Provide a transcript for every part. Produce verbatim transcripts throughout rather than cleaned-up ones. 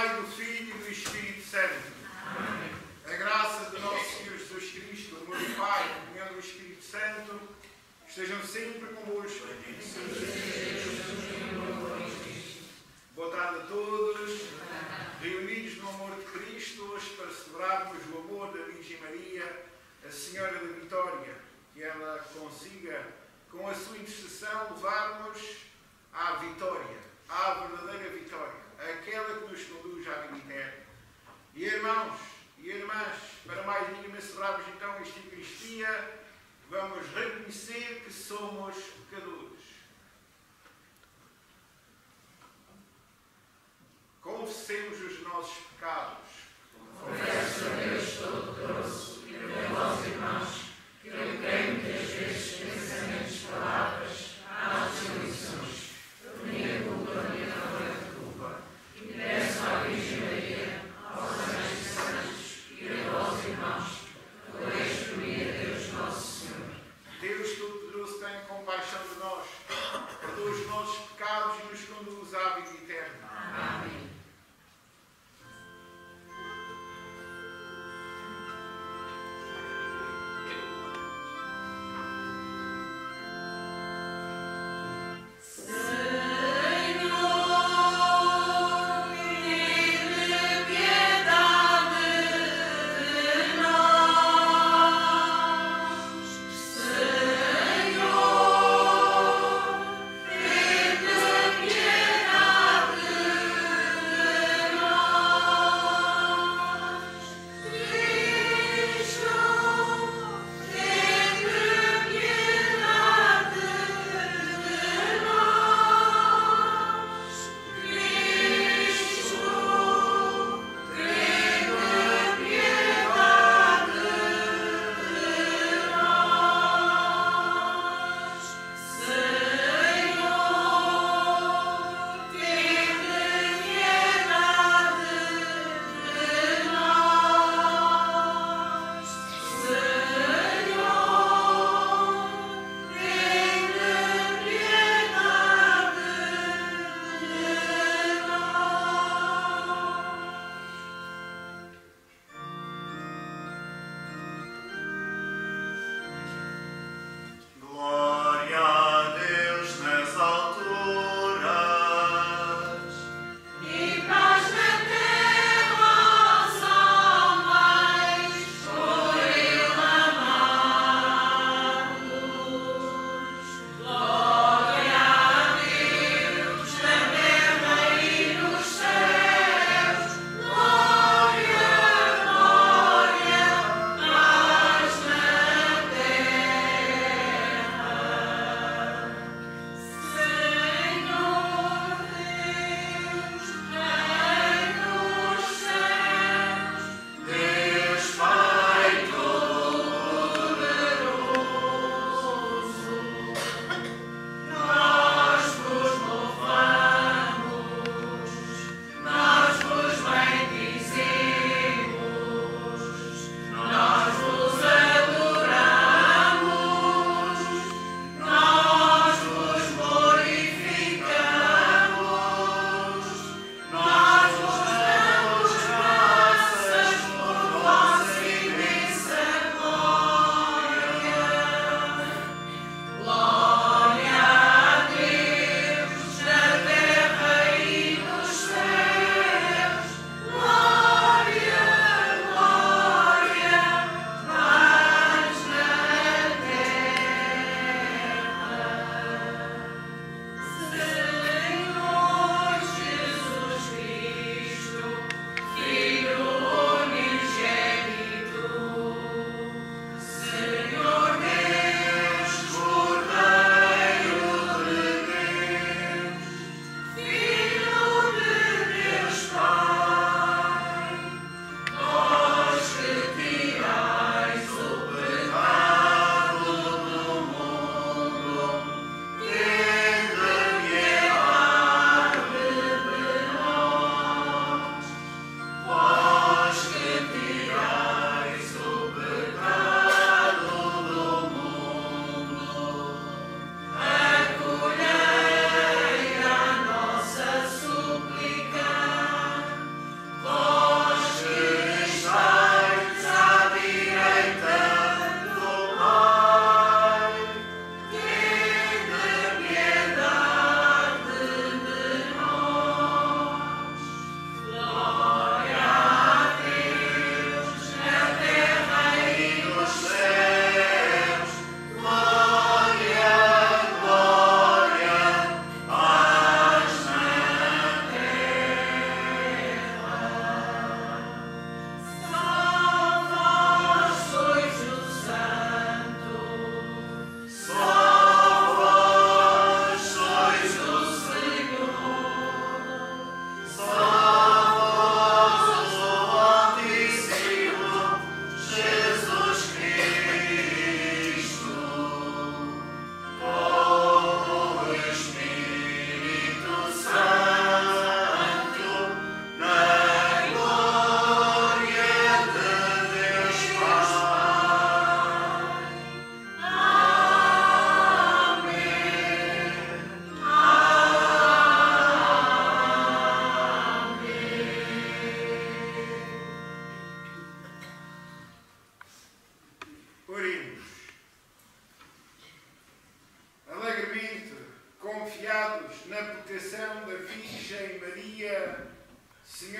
Pai, do Filho e do Espírito Santo. Amém. A graça do nosso Senhor Jesus Cristo, o amor do Pai, a comunhão do Espírito Santo, estejam sempre convosco. Boa tarde a todos, reunidos no amor de Cristo, hoje para celebrarmos o amor da Virgem Maria, a Senhora da Vitória, que ela consiga, com a sua intercessão, levar-nos à vitória, à verdadeira vitória, aquela que nos conduz à vida eterna. E irmãos e irmãs, para mais nenhuma celebrarmos então esta Eucaristia, vamos reconhecer que somos pecadores. Confessemos os nossos pecados. Confesso a Deus Todo-Poderoso e a vós, irmãos, que eu creio muitas vezes pensamentos, palavras, atos e omissões, por minha culpa, minha falta de culpa, e peço à Virgem Maria, aos anjos e santos e a vós, irmãos, que rogueis por mim a Deus Nosso Senhor. Deus Todo-Poderoso, tem compaixão de nós, perdoa os nossos pecados e nos conduz à vida eterna. Amém.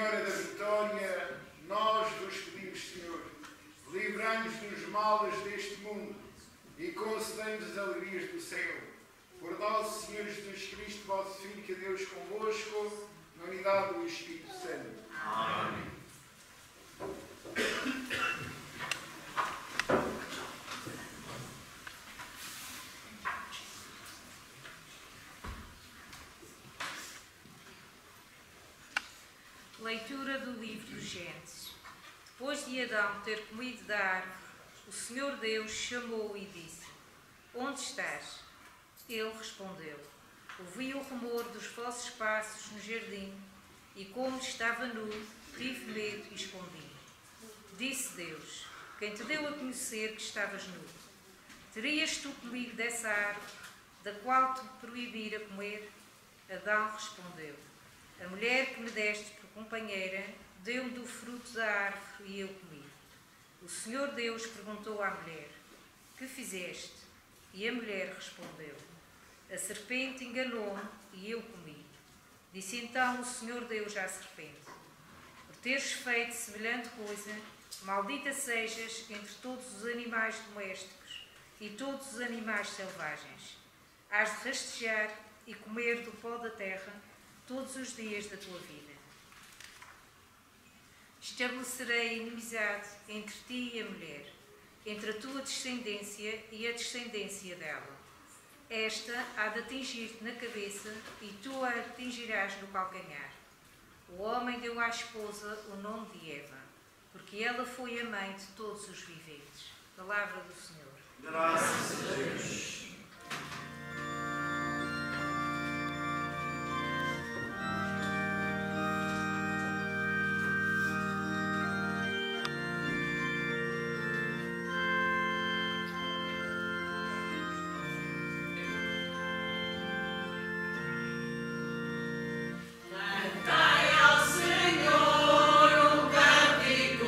Senhora da Vitória, nós vos pedimos, Senhor, livrai-nos dos males deste mundo e concedei-nos as alegrias do céu. Por nosso Senhor Jesus Cristo, vosso Filho, que é Deus convosco, na unidade do Espírito Santo. Amém. Leitura do livro dos Gênesis. Depois de Adão ter comido da árvore, o Senhor Deus chamou-o e disse: Onde estás? Ele respondeu: Ouvi o rumor dos vossos passos no jardim, e como estava nu, tive medo e escondi. Disse Deus: Quem te deu a conhecer que estavas nu? Terias tu comido dessa árvore, da qual te proibira comer? Adão respondeu: A mulher que me deste por companheira deu-me do fruto da árvore e eu comi. O Senhor Deus perguntou à mulher: Que fizeste? E a mulher respondeu: A serpente enganou-me e eu comi. Disse então o Senhor Deus à serpente: Por teres feito semelhante coisa, maldita sejas entre todos os animais domésticos e todos os animais selvagens. Hás de rastejar e comer do pó da terra todos os dias da tua vida. Estabelecerei inimizade entre ti e a mulher, entre a tua descendência e a descendência dela. Esta há de atingir-te na cabeça e tu a atingirás no calcanhar. O homem deu à esposa o nome de Eva, porque ela foi a mãe de todos os viventes. Palavra do Senhor. Graças a Deus.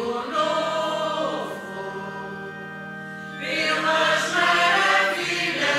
Pelas maravilhas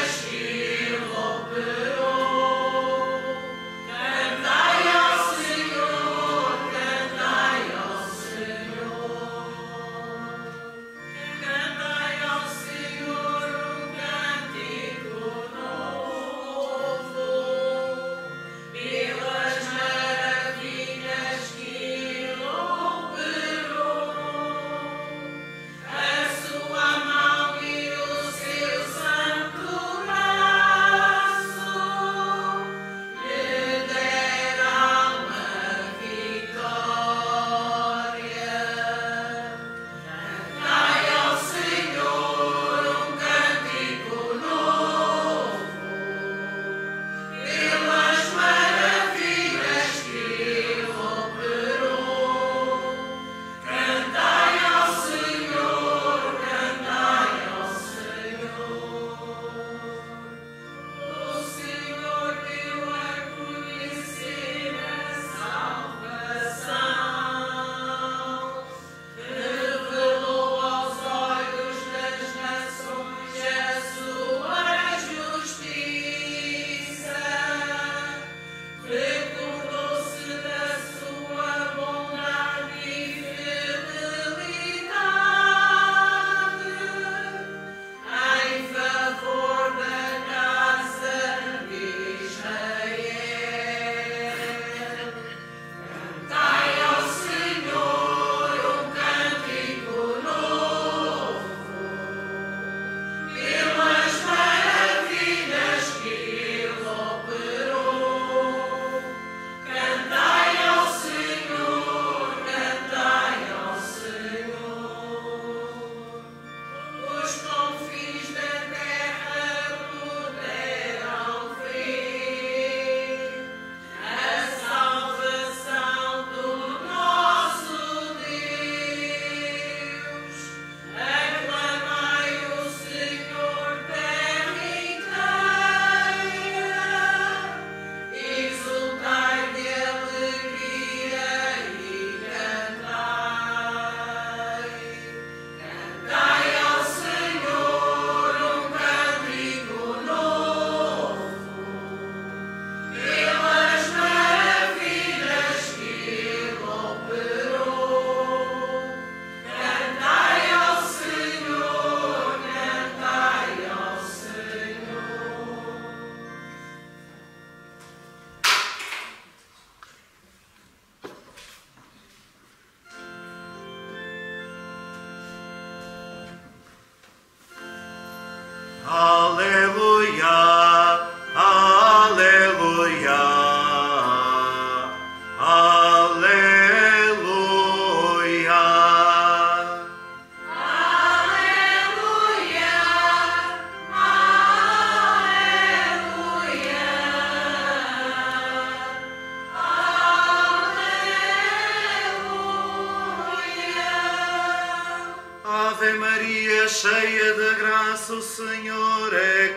Ave Maria, cheia de graça, o Senhor é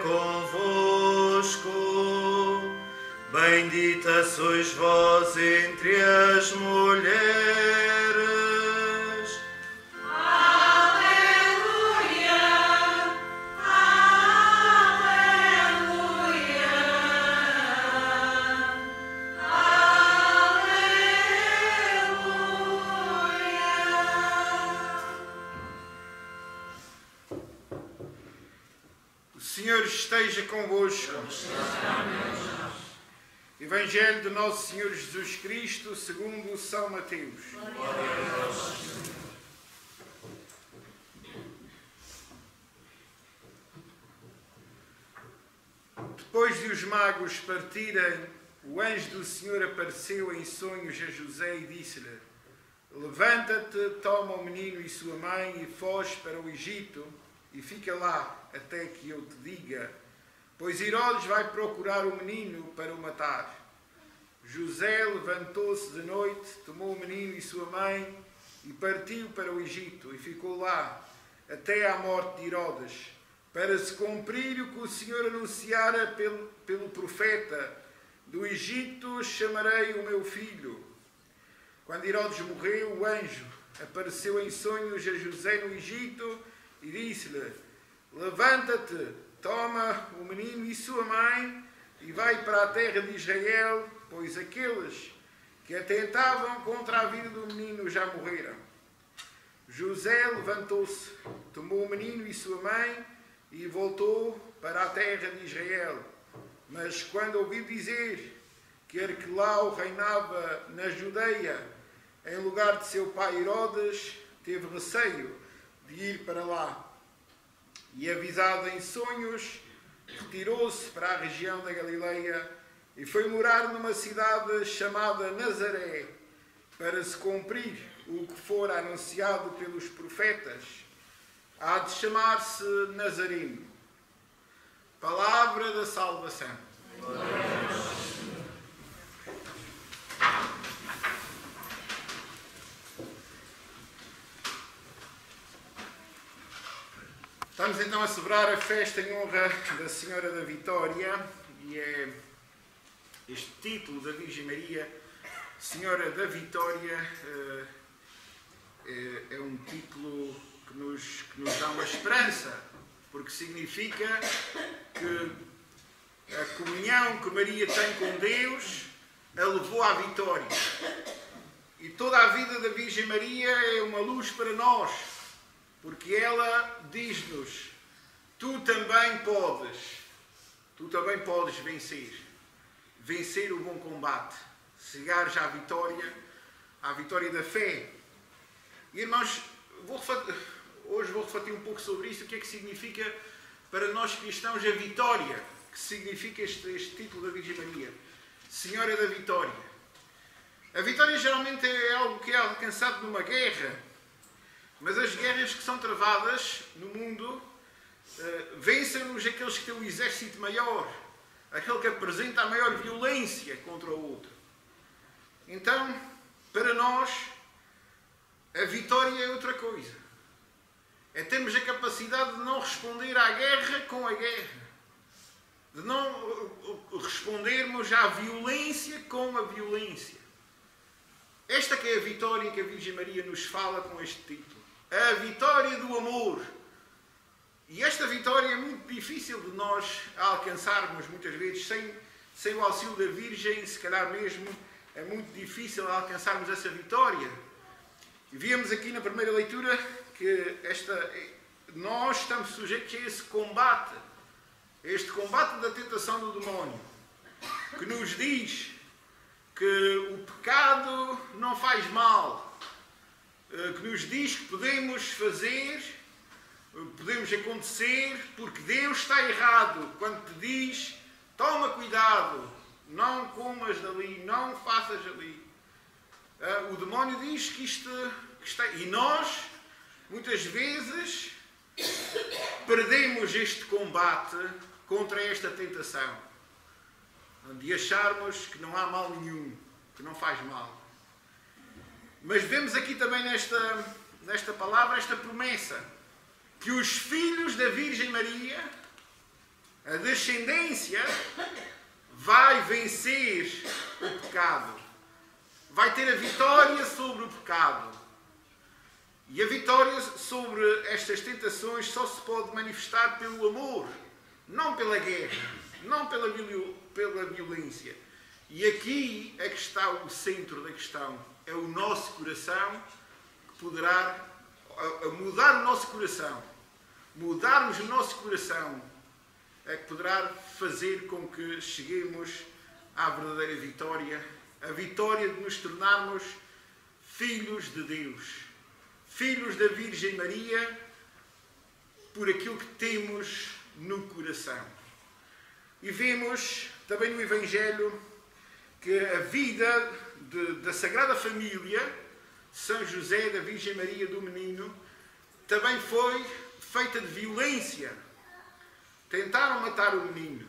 convosco. Bendita sois vós entre as mulheres. Aleluia, aleluia, aleluia. O Senhor esteja convosco. Evangelho de Nosso Senhor Jesus Cristo, segundo São Mateus. Depois de os magos partirem, o anjo do Senhor apareceu em sonhos a José e disse-lhe: levanta-te, toma o menino e sua mãe e foge para o Egito e fica lá até que eu te diga, pois Herodes vai procurar o menino para o matar. José levantou-se de noite, tomou o menino e sua mãe e partiu para o Egito e ficou lá até à morte de Herodes, para se cumprir o que o Senhor anunciara pelo, pelo profeta: do Egito chamarei o meu filho. Quando Herodes morreu, o anjo apareceu em sonhos a José no Egito e disse-lhe: levanta-te, toma o menino e sua mãe e vai para a terra de Israel, pois aqueles que atentavam contra a vida do menino já morreram. José levantou-se, tomou o menino e sua mãe e voltou para a terra de Israel. Mas quando ouviu dizer que Arquelau reinava na Judeia, em lugar de seu pai Herodes, teve receio de ir para lá. E avisado em sonhos, retirou-se para a região da Galileia e foi morar numa cidade chamada Nazaré, para se cumprir o que fora anunciado pelos profetas: há de chamar-se Nazareno. Palavra da salvação. Estamos então a celebrar a festa em honra da Senhora da Vitória, e é este título da Virgem Maria, Senhora da Vitória, é um título que nos, que nos dá uma esperança, porque significa que a comunhão que Maria tem com Deus a levou à vitória. E toda a vida da Virgem Maria é uma luz para nós, porque ela diz-nos: tu também podes, tu também podes vencer, vencer o bom combate, chegares à vitória, à vitória da fé. E, irmãos, vou refletir, hoje vou refletir um pouco sobre isso, o que é que significa para nós cristãos a vitória, que significa este, este título da Virgem Maria, Senhora da Vitória. A vitória geralmente é algo que é alcançado numa guerra, mas as guerras que são travadas no mundo uh, vencem-nos aqueles que têm um exército maior, aquele que apresenta a maior violência contra o outro. Então, para nós, a vitória é outra coisa. É termos a capacidade de não responder à guerra com a guerra, de não respondermos à violência com a violência. Esta que é a vitória que a Virgem Maria nos fala com este título. A vitória do amor. E esta vitória é muito difícil de nós alcançarmos, muitas vezes, sem, sem o auxílio da Virgem, se calhar mesmo, é muito difícil alcançarmos essa vitória. E víamos aqui na primeira leitura que esta, nós estamos sujeitos a esse combate, este combate da tentação do demónio, que nos diz que o pecado não faz mal, que nos diz que podemos fazer, podemos acontecer, porque Deus está errado quando te diz: toma cuidado, não comas dali, não faças ali. O demónio diz que isto que está... E nós, muitas vezes, perdemos este combate contra esta tentação, de acharmos que não há mal nenhum, que não faz mal. Mas vemos aqui também nesta, nesta palavra esta promessa, que os filhos da Virgem Maria, a descendência, vai vencer o pecado. Vai ter a vitória sobre o pecado. E a vitória sobre estas tentações só se pode manifestar pelo amor, não pela guerra, não pela, pela violência. E aqui é que está o centro da questão. É o nosso coração que poderá mudar o nosso coração. Mudarmos o nosso coração é que poderá fazer com que cheguemos à verdadeira vitória. A vitória de nos tornarmos filhos de Deus. Filhos da Virgem Maria por aquilo que temos no coração. E vemos também no Evangelho que a vida de, da Sagrada Família, São José, da Virgem Maria, do Menino, também foi feita de violência. Tentaram matar o menino.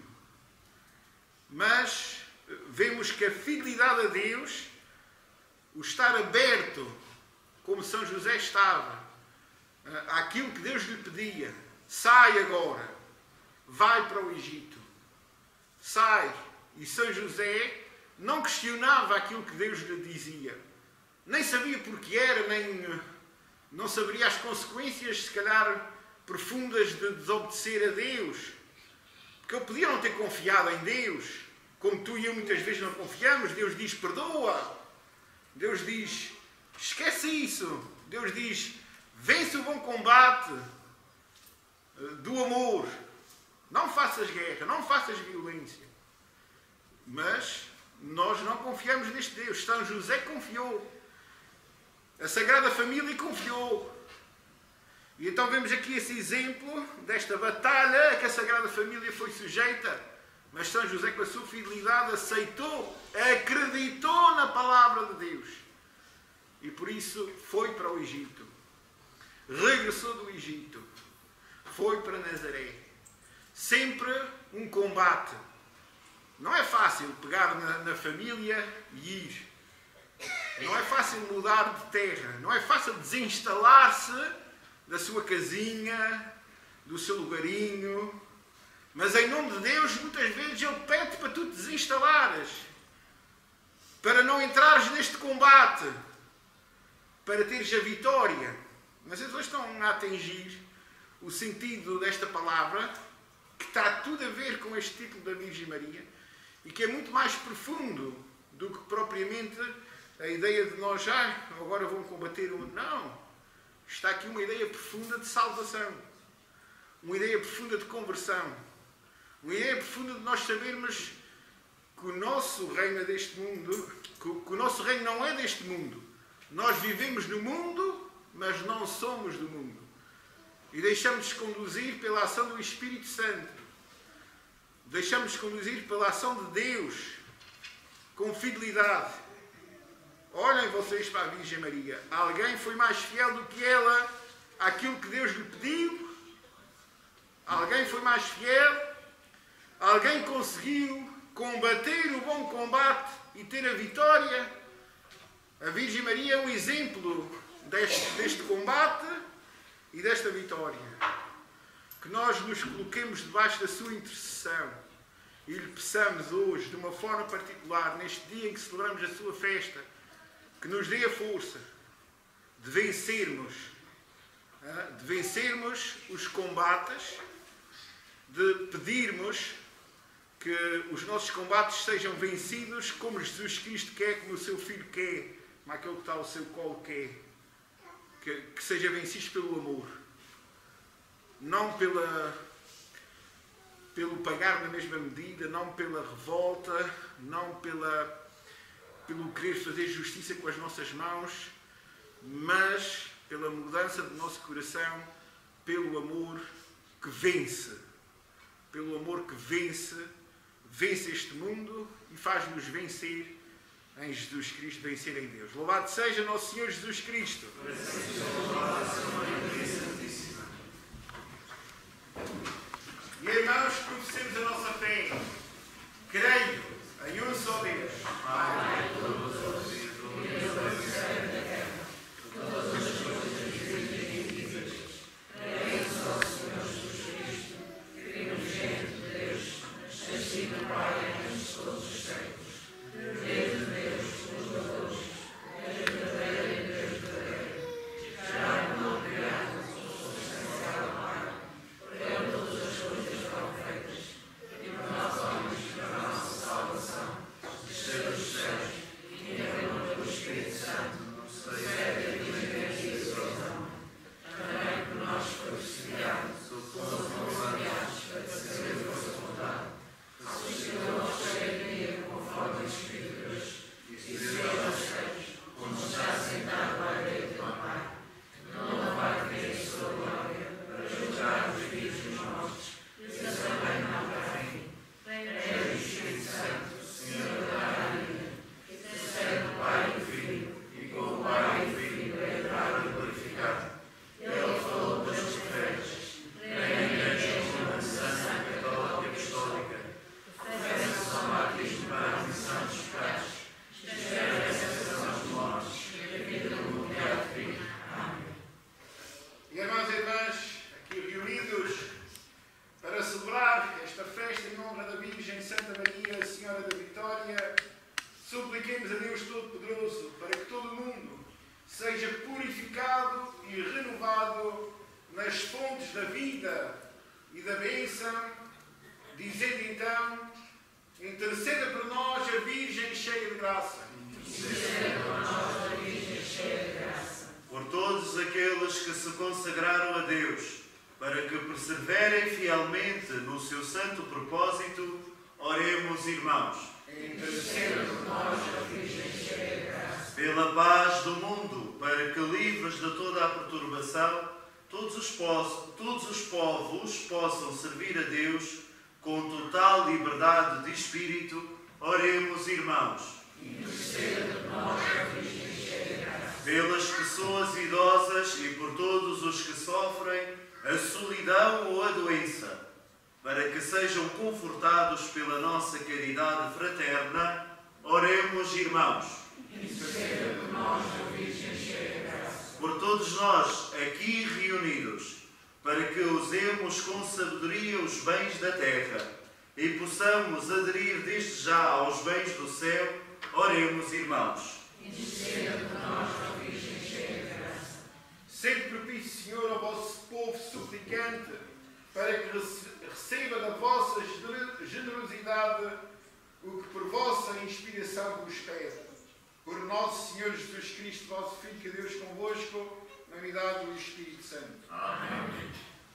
Mas vemos que a fidelidade a Deus, o estar aberto, como São José estava, àquilo que Deus lhe pedia, sai agora, vai para o Egito. Sai. E São José não questionava aquilo que Deus lhe dizia. Nem sabia porque era, nem não saberia as consequências, se calhar, profundas de desobedecer a Deus. Porque ele podia não ter confiado em Deus, como tu e eu muitas vezes não confiamos. Deus diz, perdoa. Deus diz, esquece isso. Deus diz, vence o bom combate do amor. Não faças guerra, não faças violência. Mas nós não confiamos neste Deus. São José confiou. A Sagrada Família confiou. E então vemos aqui esse exemplo desta batalha a que a Sagrada Família foi sujeita. Mas São José, com a sua fidelidade, aceitou, acreditou na palavra de Deus. E por isso foi para o Egito. Regressou do Egito. Foi para Nazaré. Sempre um combate. Não é fácil pegar na, na família e ir. Não é fácil mudar de terra. Não é fácil desinstalar-se da sua casinha, do seu lugarinho. Mas em nome de Deus, muitas vezes Ele pede para tu te desinstalares. Para não entrares neste combate. Para teres a vitória. Mas eles hoje estão a atingir o sentido desta palavra, que está tudo a ver com este título da Virgem Maria, e que é muito mais profundo do que propriamente a ideia de nós já, ah, agora vão combater o... Não. Está aqui uma ideia profunda de salvação. Uma ideia profunda de conversão. Uma ideia profunda de nós sabermos que o nosso reino é deste mundo, que o nosso reino não é deste mundo. Nós vivemos no mundo, mas não somos do mundo. E deixamos-nos conduzir pela ação do Espírito Santo. Deixamos-nos conduzir pela ação de Deus, com fidelidade. Olhem vocês para a Virgem Maria. Alguém foi mais fiel do que ela àquilo que Deus lhe pediu? Alguém foi mais fiel? Alguém conseguiu combater o bom combate e ter a vitória? A Virgem Maria é um exemplo deste, deste combate e desta vitória. Que nós nos coloquemos debaixo da sua intercessão e lhe peçamos hoje, de uma forma particular, neste dia em que celebramos a sua festa, que nos dê a força de vencermos, de vencermos os combates, de pedirmos que os nossos combates sejam vencidos como Jesus Cristo quer, como o seu Filho quer, como aquele que está ao seu colo quer. Que, que seja vencidos pelo amor. Não pela, pelo pagar na mesma medida, não pela revolta, não pela, pelo querer fazer justiça com as nossas mãos, mas pela mudança do nosso coração, pelo amor que vence. Pelo amor que vence, vence este mundo e faz-nos vencer em Jesus Cristo, vencer em Deus. Louvado seja nosso Senhor Jesus Cristo. E irmãos, professemos a nossa fé. Creio em um só Deus. Pai, todas as coisas vivas e invisíveis. Creio seja purificado e renovado nas fontes da vida e da bênção, dizendo então: interceda por nós a Virgem cheia de graça. Interceda por nós a Virgem cheia de graça. Por todos aqueles que se consagraram a Deus, para que perseverem fielmente no seu santo propósito, oremos, irmãos. Interceda por nós a Virgem cheia de graça. Pela paz do mundo, para que, livres de toda a perturbação, todos os, po todos os povos possam servir a Deus com total liberdade de espírito, oremos, irmãos. Interceda por nós a Virgem cheia de graça. Pelas pessoas idosas e por todos os que sofrem a solidão ou a doença, para que sejam confortados pela nossa caridade fraterna, oremos, irmãos. Interceda por nós a Virgem cheia de graça. Por todos nós aqui reunidos, para que usemos com sabedoria os bens da terra e possamos aderir desde já aos bens do céu, oremos, irmãos. Interceda por nós a Virgem cheia de graça. Sede propício, Senhor, ao vosso povo suplicante, para que receba da vossa generosidade o que por vossa inspiração vos pede. Por nosso Senhor Jesus Cristo, vosso Filho, que Deus convosco, na unidade do Espírito Santo. Amém.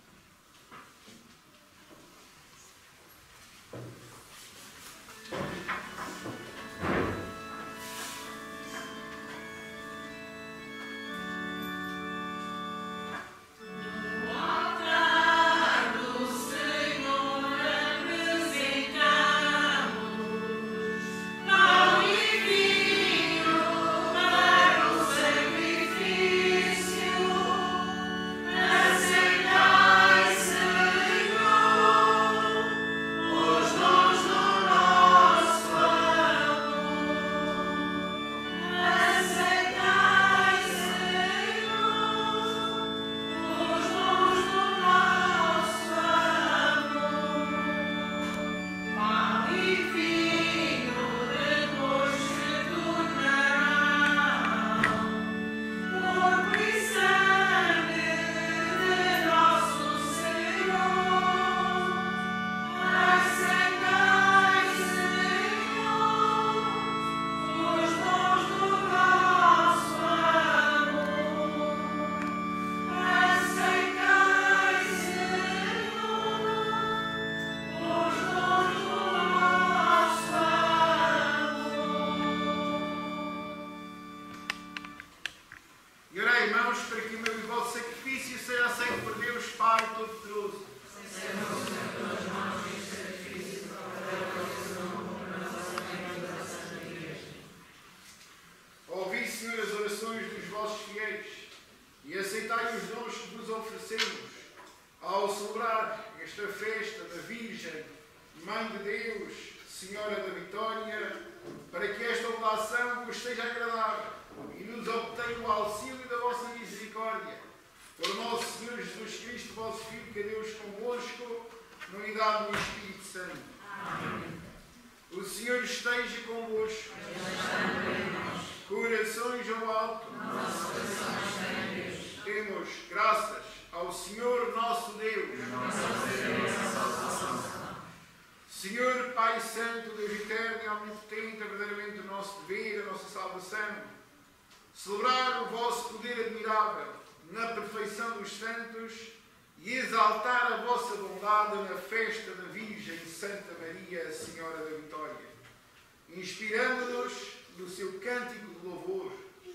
Celebrar o vosso poder admirável na perfeição dos santos e exaltar a vossa bondade na festa da Virgem Santa Maria, Senhora da Vitória, inspirando-nos no seu cântico de louvor.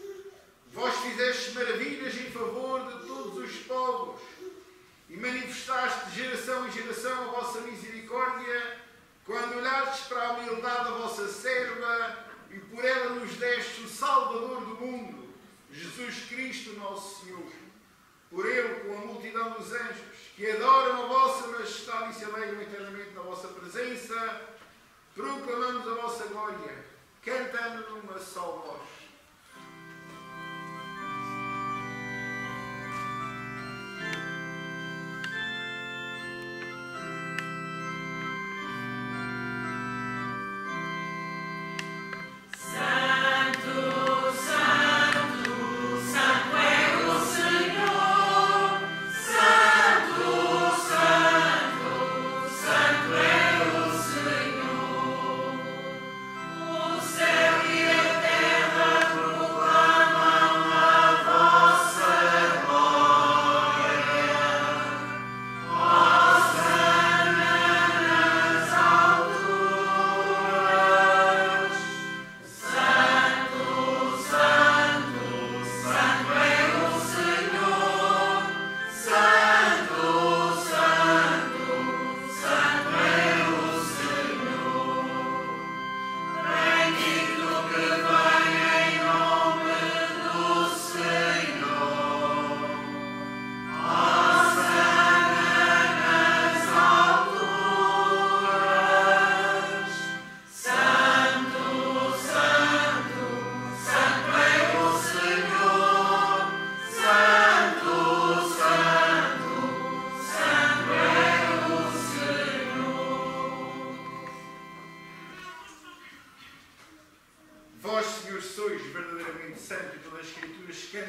Vós fizestes maravilhas em favor de todos os povos e manifestaste de geração em geração a vossa misericórdia quando olhastes para a humildade da vossa serva e por ela nos deste o Salvador do mundo, Jesus Cristo nosso Senhor. Por ele, com a multidão dos anjos, que adoram a vossa majestade e se alegram eternamente na vossa presença, proclamamos a vossa glória, cantando numa só voz. Santo, Santo, Santo.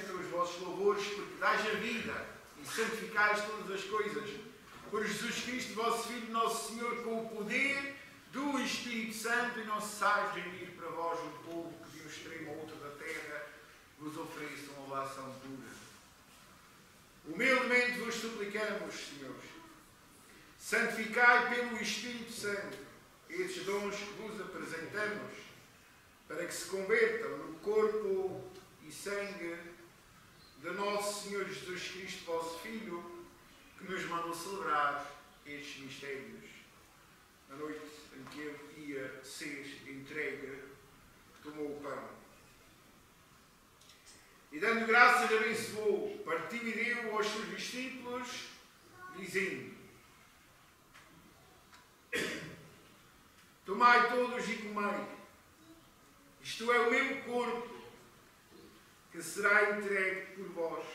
cantam os vossos louvores, porque dás a vida e santificais todas as coisas. Por Jesus Cristo, vosso Filho, nosso Senhor, com o poder do Espírito Santo, e não cessais de reunir para vós um povo que de um extremo ao outro da terra vos ofereça uma oração pura. Humildemente vos suplicamos, senhores, santificai pelo Espírito Santo estes dons que vos apresentamos, para que se convertam no corpo e sangue de nosso Senhor Jesus Cristo, vosso Filho, que nos mandou celebrar estes mistérios. Na noite em que ele ia ser entregue, tomou o pão. E dando graças, abençoou, partiu e deu aos seus discípulos, dizendo: tomai todos e comei, isto é o meu corpo, que será entregue por vós.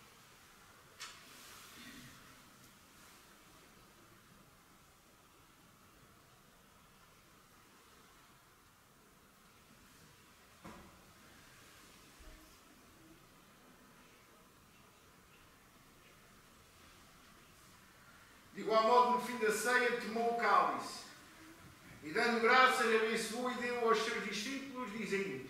De igual modo, no fim da ceia, tomou o cálice, e dando graças, abençoou e deu aos seus discípulos, dizendo: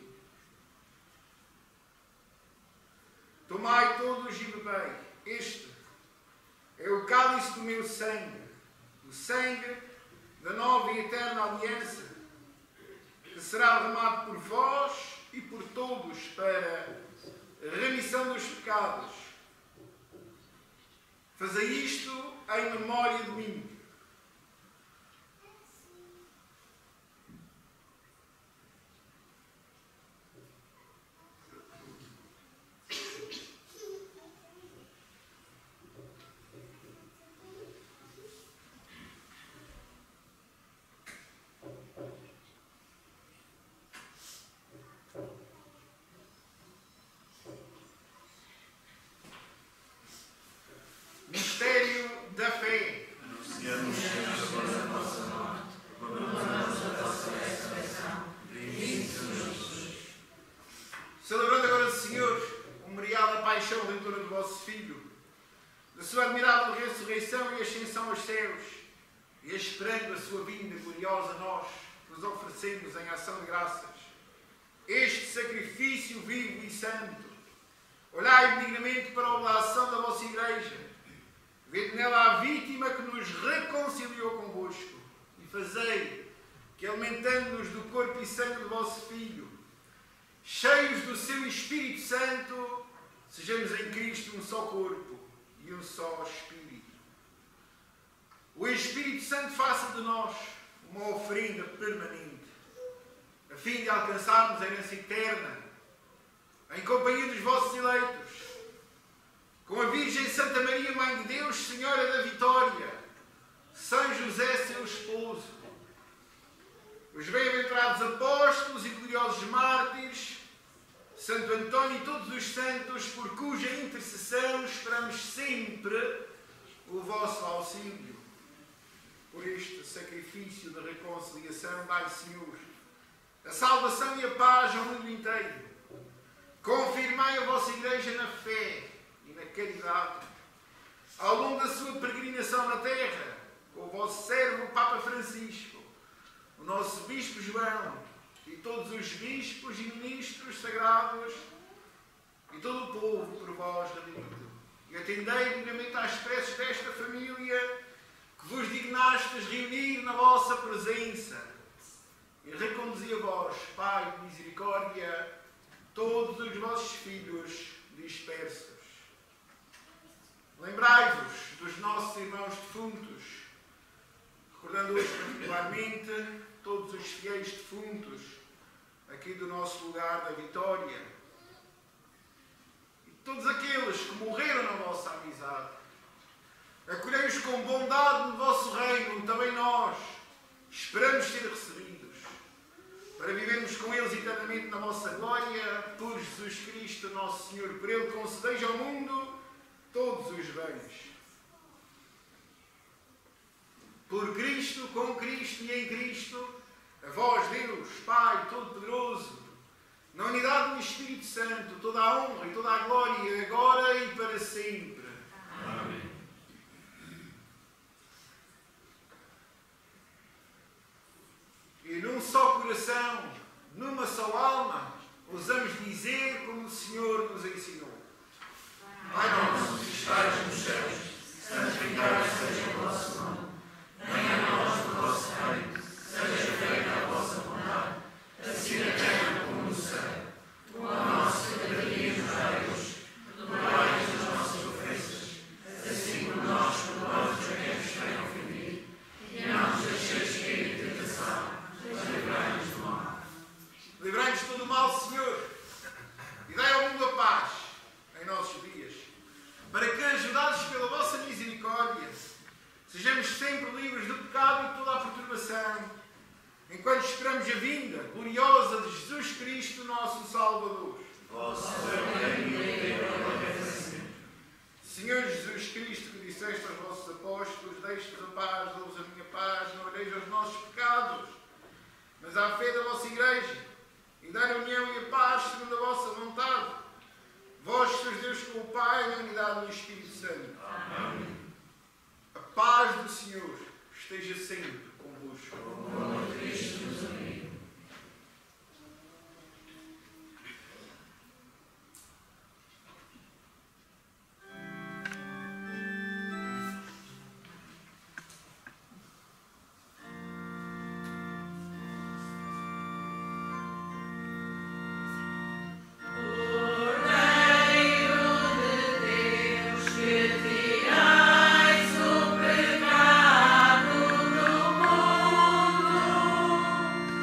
tomai todos e bebei, este é o cálice do meu sangue, o sangue da nova e eterna aliança, que será derramado por vós e por todos para a remissão dos pecados. Fazei isto em memória de mim. Mistério da fé. Anunciamos a vossa morte, proclamamos a vossa ressurreição. Bendito seja Jesus. Celebrando agora, Senhor, o memorial da paixão redentora do vosso Filho, da sua admirável ressurreição e ascensão aos céus, e esperando a sua vinda gloriosa a nós, nos oferecemos em ação de graças este sacrifício vivo e santo. Olhai benignamente para a oblação da vossa Igreja, vede nela a vítima que nos reconciliou convosco, e fazei que, alimentando-nos do corpo e sangue do vosso Filho, cheios do seu Espírito Santo, sejamos em Cristo um só corpo e um só Espírito. O Espírito Santo faça de nós uma oferenda permanente, a fim de alcançarmos a herança eterna, em companhia dos vossos eleitos, com a Virgem Santa Maria, Mãe de Deus, Senhora da Vitória, São José, seu esposo, os bem-aventurados apóstolos e gloriosos mártires, Santo António e todos os santos, por cuja intercessão esperamos sempre o vosso auxílio. Por este sacrifício de reconciliação, dai, Senhor, a salvação e a paz ao mundo inteiro. Confirmai a vossa Igreja na fé e na caridade, ao longo da sua peregrinação na terra, com o vosso servo, o Papa Francisco, o nosso Bispo João e todos os bispos e ministros sagrados e todo o povo por vós redimido. E atendei dignamente às preces desta família que vos dignastes reunir na vossa presença, e reconduzi a vós, Pai de misericórdia, todos os vossos filhos dispersos. Lembrai-vos dos nossos irmãos defuntos, recordando hoje particularmente todos os fiéis defuntos aqui do nosso lugar da Vitória, e todos aqueles que morreram na vossa amizade. Acolhei-os com bondade no vosso reino, onde também nós esperamos ser recebidos, para vivermos com eles eternamente na vossa glória, por Jesus Cristo, nosso Senhor. Por ele concedeis ao mundo todos os bens. Por Cristo, com Cristo e em Cristo, a vós, Deus, Pai Todo-Poderoso, na unidade do Espírito Santo, toda a honra e toda a glória, agora e para sempre. Amém. E num só coração, numa só alma, ousamos dizer como o Senhor nos ensinou. Pai nosso, que estais nos céus, santificado seja o vosso nome. Venha a nós o vosso reino, seja feita a vossa vontade, assim na terra como no céu. O pão nosso cada dia nos dai hoje, perdoai as nossas ofensas, assim como nós perdoamos a quem nos tem ofendido, e não nos deixeis cair em tentação, mas livrai-nos do mal. Livrai-nos de todo o mal, Senhor, e dai ao mundo a paz em nossos dias, para que, ajudados pela vossa misericórdia, sejamos sempre livres do pecado e de toda a perturbação, enquanto esperamos a vinda gloriosa de Jesus Cristo, nosso Salvador. Senhor Jesus Cristo, que disseste aos vossos apóstolos: deixe-vos a paz, dou-vos a minha paz, não olheis aos nossos pecados, mas à fé da vossa Igreja, e dai a união e a paz segundo a vossa vontade. Vós sois Deus com o Pai, na unidade do Espírito Santo. Amém. A paz do Senhor esteja sempre convosco. O amor de Cristo nos une. Cordeiro de Deus, que tirais o pecado do mundo,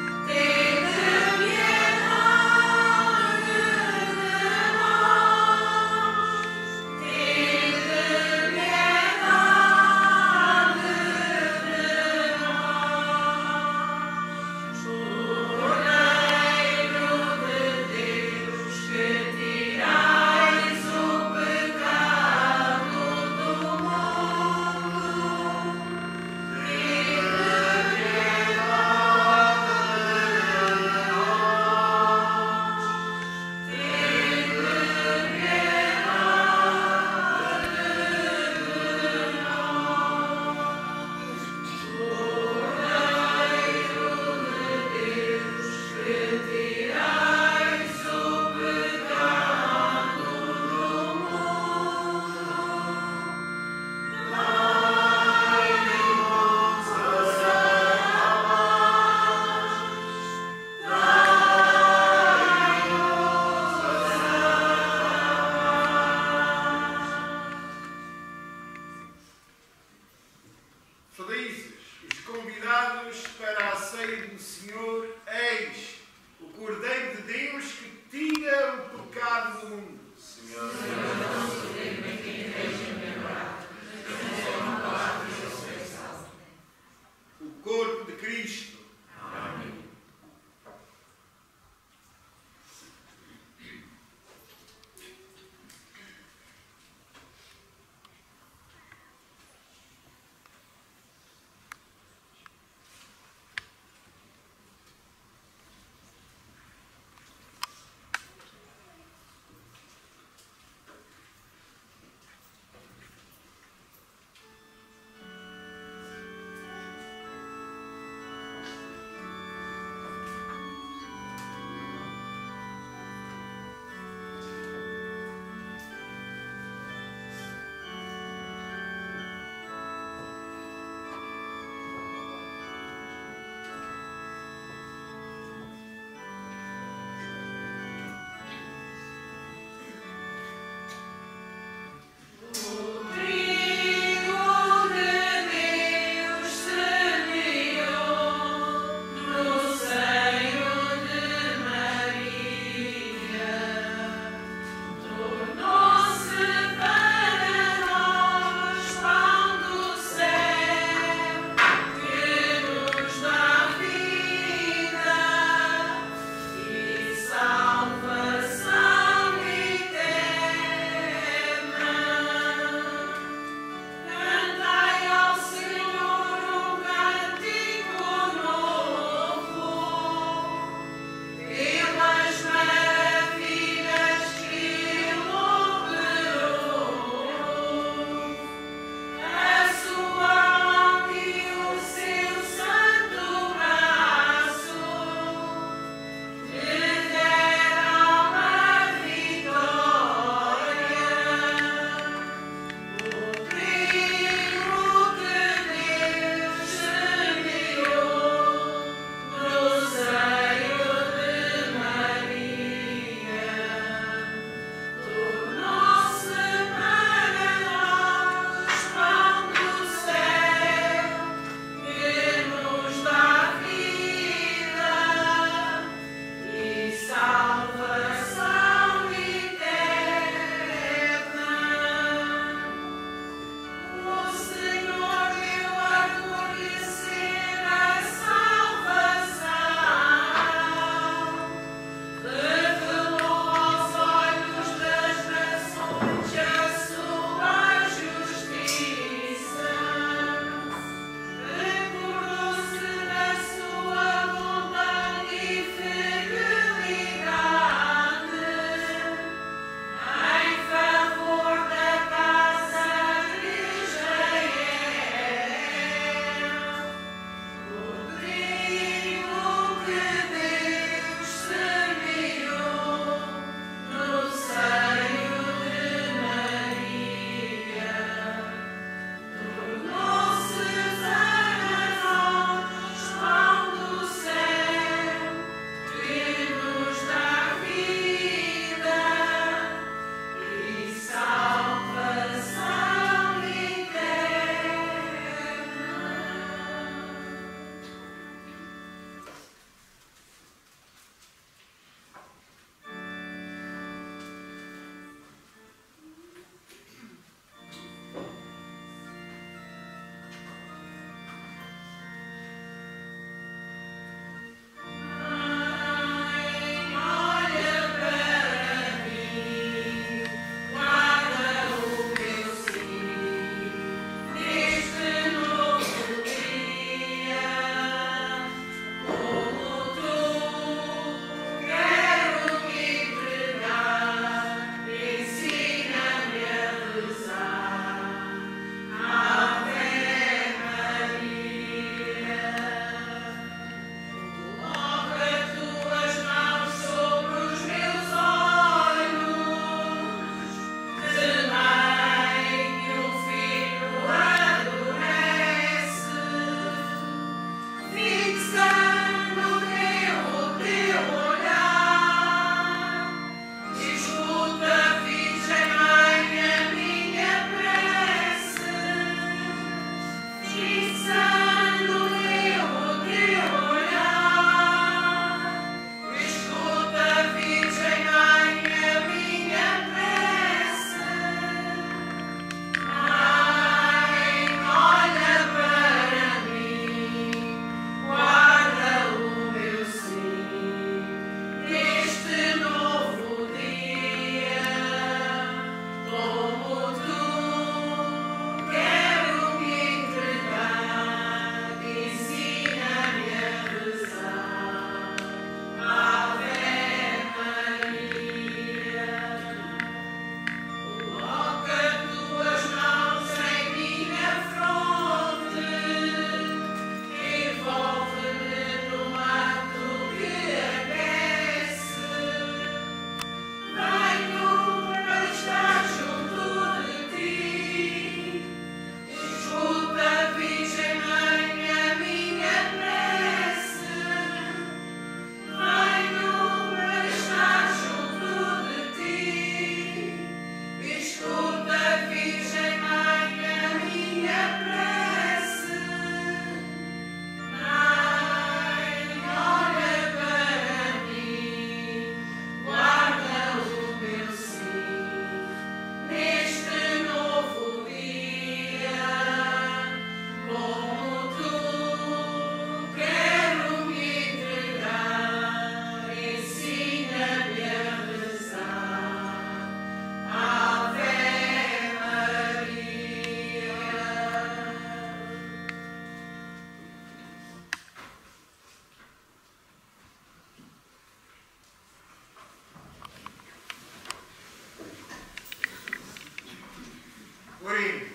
Oremos.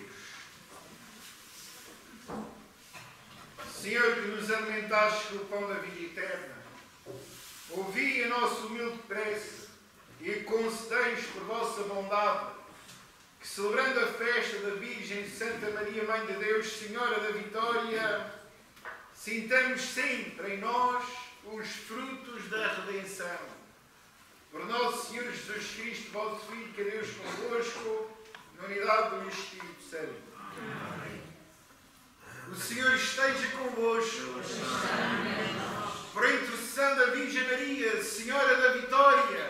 Senhor, que nos alimentaste com o pão da vida eterna, ouvi a nossa humilde prece e concedei-nos por vossa bondade que, celebrando a festa da Virgem Santa Maria, Mãe de Deus, Senhora da Vitória, sintamos sempre em nós os frutos da redenção. Por nosso Senhor Jesus Cristo, vosso Filho, que é Deus convosco, na unidade do Espírito Santo. Amém. O Senhor esteja convosco. Por intercessão da Virgem Maria, Senhora da Vitória,